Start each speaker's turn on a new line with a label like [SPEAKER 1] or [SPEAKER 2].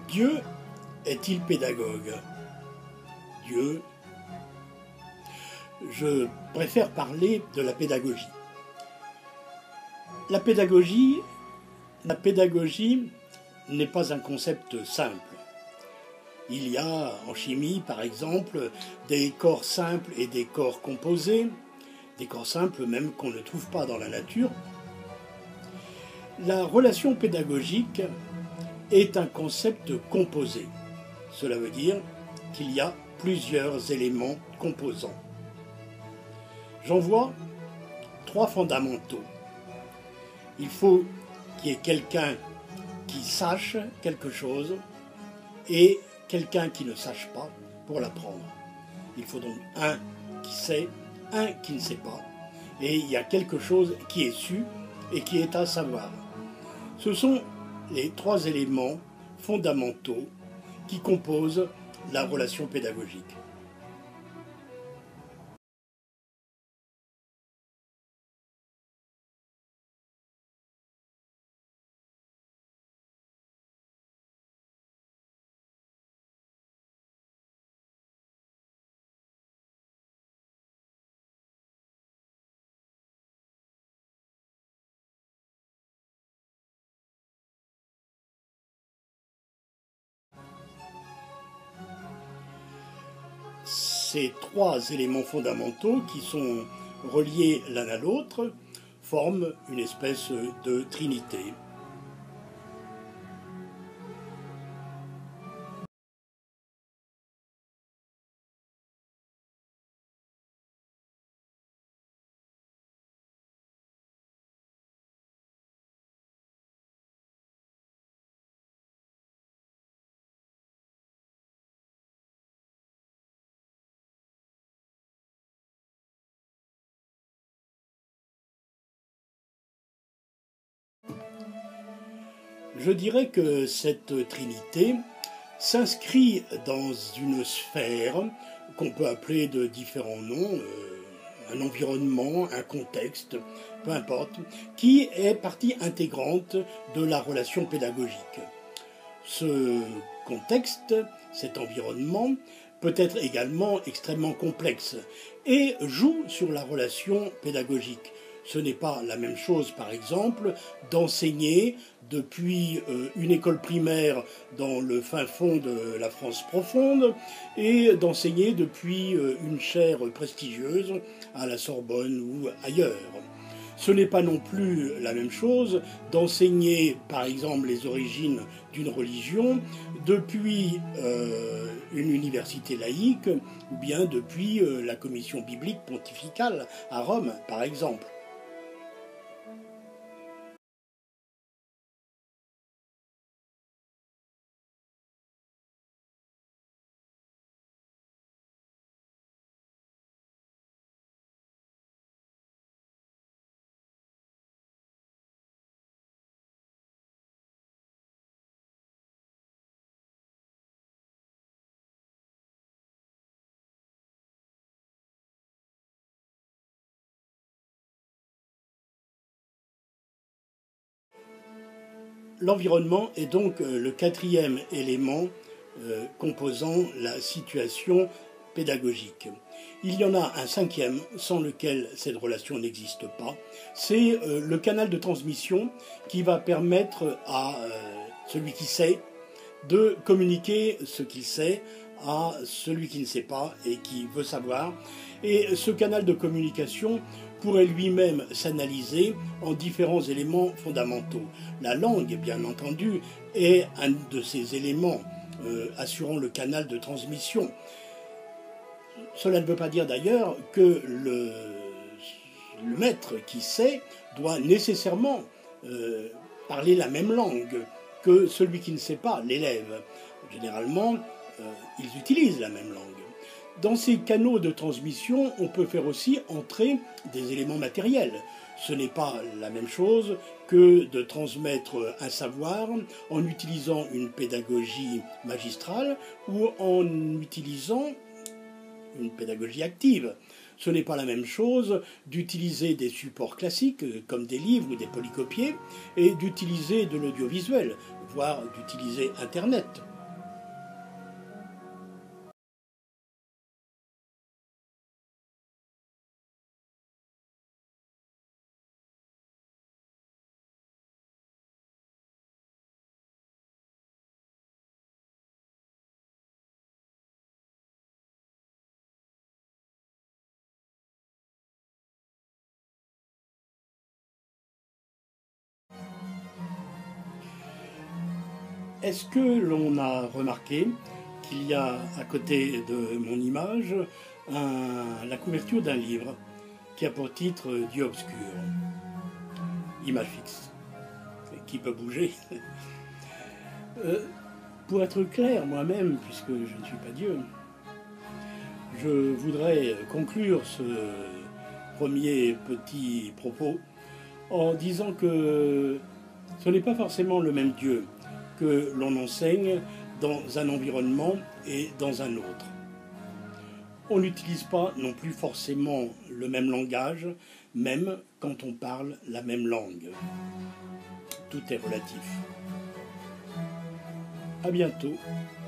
[SPEAKER 1] Dieu est-il pédagogue? Dieu, je préfère parler de la pédagogie. La pédagogie n'est pas un concept simple. Il y a en chimie, par exemple, des corps simples et des corps composés, des corps simples même qu'on ne trouve pas dans la nature. La relation pédagogique est un concept composé. Cela veut dire qu'il y a plusieurs éléments composants. J'en vois trois fondamentaux. Il faut qu'il y ait quelqu'un qui sache quelque chose et quelqu'un qui ne sache pas pour l'apprendre. Il faut donc un qui sait, un qui ne sait pas. Et il y a quelque chose qui est su et qui est à savoir. Ce sont les trois éléments fondamentaux qui composent la relation pédagogique. Ces trois éléments fondamentaux qui sont reliés l'un à l'autre forment une espèce de trinité. Je dirais que cette trinité s'inscrit dans une sphère qu'on peut appeler de différents noms, un environnement, un contexte, peu importe, qui est partie intégrante de la relation pédagogique. Ce contexte, cet environnement, peut être également extrêmement complexe et joue sur la relation pédagogique. Ce n'est pas la même chose, par exemple, d'enseigner depuis une école primaire dans le fin fond de la France profonde et d'enseigner depuis une chaire prestigieuse à la Sorbonne ou ailleurs. Ce n'est pas non plus la même chose d'enseigner, par exemple, les origines d'une religion depuis une université laïque ou bien depuis la commission biblique pontificale à Rome, par exemple. L'environnement est donc le quatrième élément composant la situation pédagogique. Il y en a un cinquième sans lequel cette relation n'existe pas. C'est le canal de transmission qui va permettre à celui qui sait de communiquer ce qu'il sait à celui qui ne sait pas et qui veut savoir. Et ce canal de communication pourrait lui-même s'analyser en différents éléments fondamentaux. La langue, bien entendu, est un de ces éléments assurant le canal de transmission. Cela ne veut pas dire d'ailleurs que le maître qui sait doit nécessairement parler la même langue que celui qui ne sait pas, l'élève. Généralement, ils utilisent la même langue. Dans ces canaux de transmission, on peut faire aussi entrer des éléments matériels. Ce n'est pas la même chose que de transmettre un savoir en utilisant une pédagogie magistrale ou en utilisant une pédagogie active. Ce n'est pas la même chose d'utiliser des supports classiques comme des livres ou des polycopiés et d'utiliser de l'audiovisuel, voire d'utiliser Internet. Est-ce que l'on a remarqué qu'il y a à côté de mon image la couverture d'un livre qui a pour titre Dieu obscur, image fixe, qui peut bouger. Pour être clair moi-même, puisque je ne suis pas Dieu, je voudrais conclure ce premier petit propos en disant que ce n'est pas forcément le même Dieu que l'on enseigne dans un environnement et dans un autre. On n'utilise pas non plus forcément le même langage, même quand on parle la même langue. Tout est relatif. À bientôt.